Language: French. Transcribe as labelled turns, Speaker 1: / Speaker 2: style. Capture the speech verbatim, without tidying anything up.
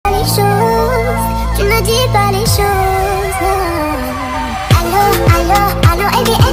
Speaker 1: Les choses, tu ne dis pas les choses. Allô, allô, allô, baby.